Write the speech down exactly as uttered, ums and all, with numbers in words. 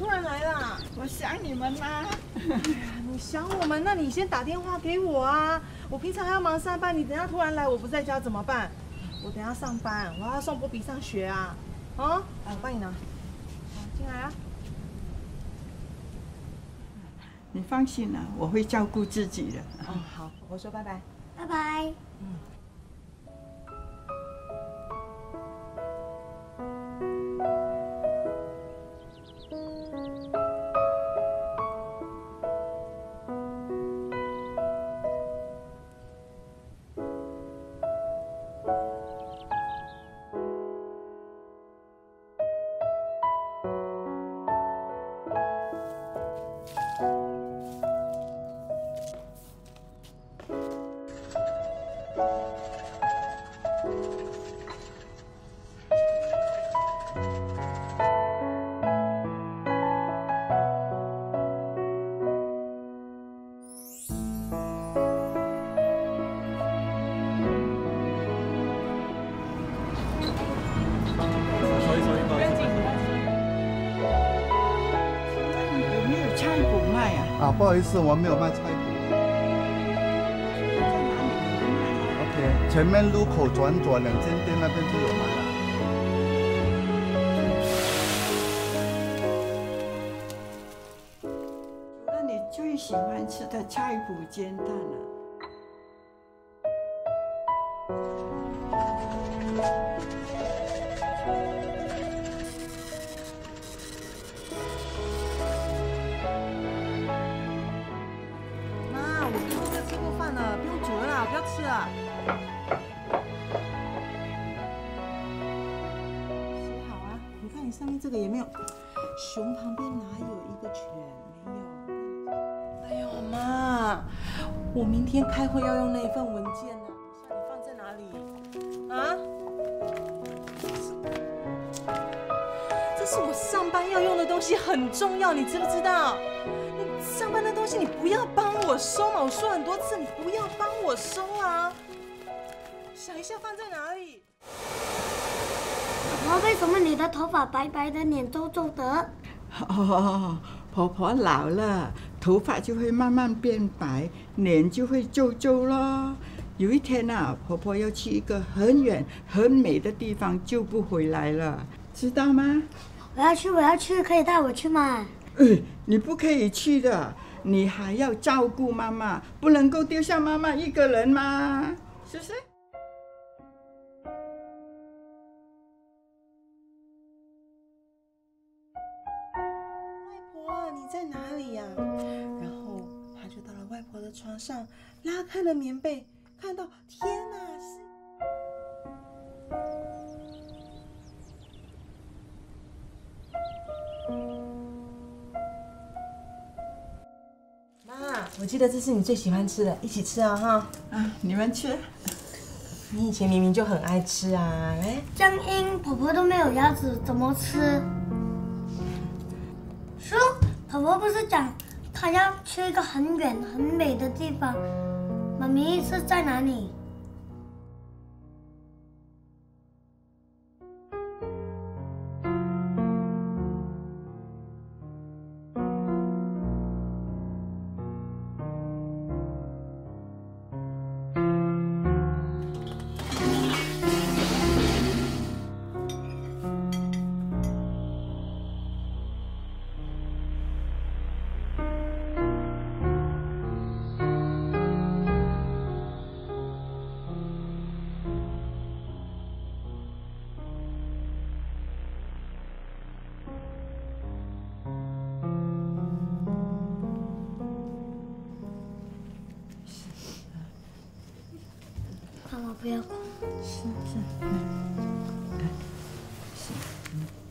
突然来啦？ 我想你们啦。 你想我们？那你先打电话给我啊！我平常还要忙上班，你等下突然来，我不在家怎么办？我等下上班，我要送波比上学啊！啊，来，我帮你拿。好，进来啊！ 你放心啦，我会照顾自己的。 哦，好，我说拜拜。 拜拜。 嗯。 啊，不好意思，我们没有卖菜谱。OK， 前面路口转左两间店那边就有卖了。 除了你最喜欢吃的菜脯煎蛋了。 是啊，写好啊！你看你上面这个也没有，熊旁边哪有一个犬？没有。哎呦妈！我明天开会要用那份文件呢，你放在哪里？啊？这是我上班要用的东西，很重要，你知不知道？你上班的东西你不要帮我收嘛！我说很多次，你不要帮我收啊！想一下放在哪里？ 婆婆，为什么你的头发白白的，脸皱皱的？ 哦，婆婆老了，头发就会慢慢变白，脸就会皱皱咯。有一天啊，婆婆要去一个很远很美的地方，就不回来了，知道吗？ 我要去，我要去，可以带我去吗？ 哎，你不可以去的，你还要照顾妈妈，不能够丢下妈妈一个人吗？是不是？ 外婆，你在哪里呀？然后他就到了外婆的床上，拉开了棉被，看到天哪，是。我记得这是你最喜欢吃的，一起吃啊哈！ 啊，你们吃。 你以前明明就很爱吃啊，来。 江英，婆婆都没有牙齿，怎么吃？叔，婆婆不是讲她要去一个很远很美的地方，妈咪是在哪里？妈妈不要哭。 是是，来，来，是，嗯。